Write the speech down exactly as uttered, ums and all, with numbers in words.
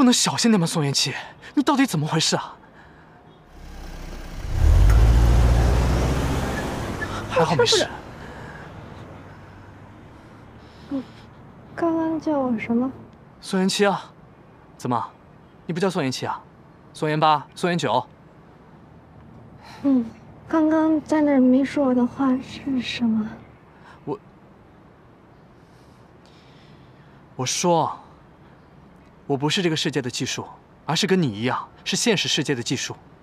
能小心点吗？宋元气，你到底怎么回事啊？还好没事。 你刚刚叫我什么？ 宋元气啊？怎么，你不叫宋元气啊？宋元八、宋元九？ 嗯，刚刚在那儿没说我的话是什么？ 我我说，我不是这个世界的技术，而是跟你一样，是现实世界的技术。